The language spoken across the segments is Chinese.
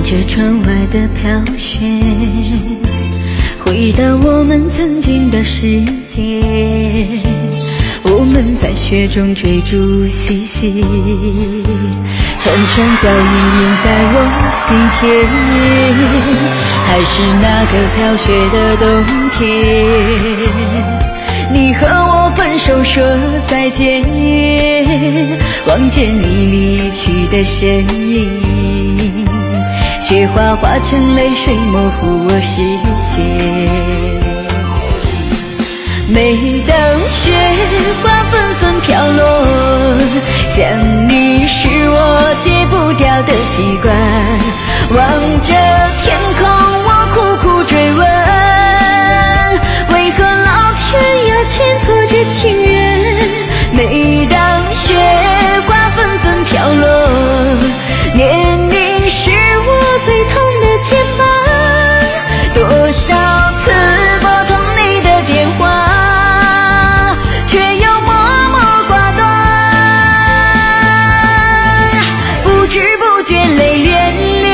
着窗外的飘雪，回到我们曾经的世界。我们在雪中追逐嬉戏，串串脚印印在我心田，还是那个飘雪的冬天。你和我分手说再见，望见你离去的身影，雪花化成泪水模糊我视线。每当雪花纷纷飘落，想你是我戒不掉的习惯。望着天空我苦苦追问，为何老天要牵错这情人？每当雪花纷纷飘落，念你是我最痛的牵绊。多少次拨通你的电话，却又默默挂断，不知不觉泪涟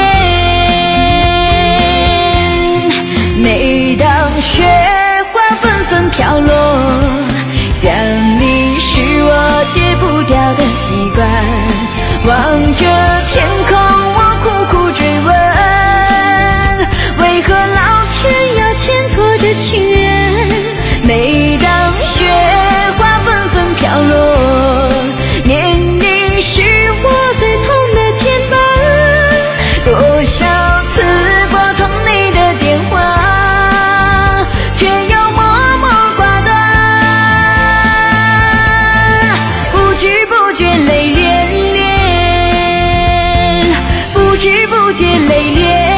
涟。每当雪花纷纷飘落，想你是我戒不掉的习惯。望着天空我苦苦追问，为何老天要牵错这情人？每当雪花纷纷飘落，念你是我最痛的牵绊。多少次拨通你的电话，却又默默挂断，不知不觉泪涟涟，不知不觉泪涟。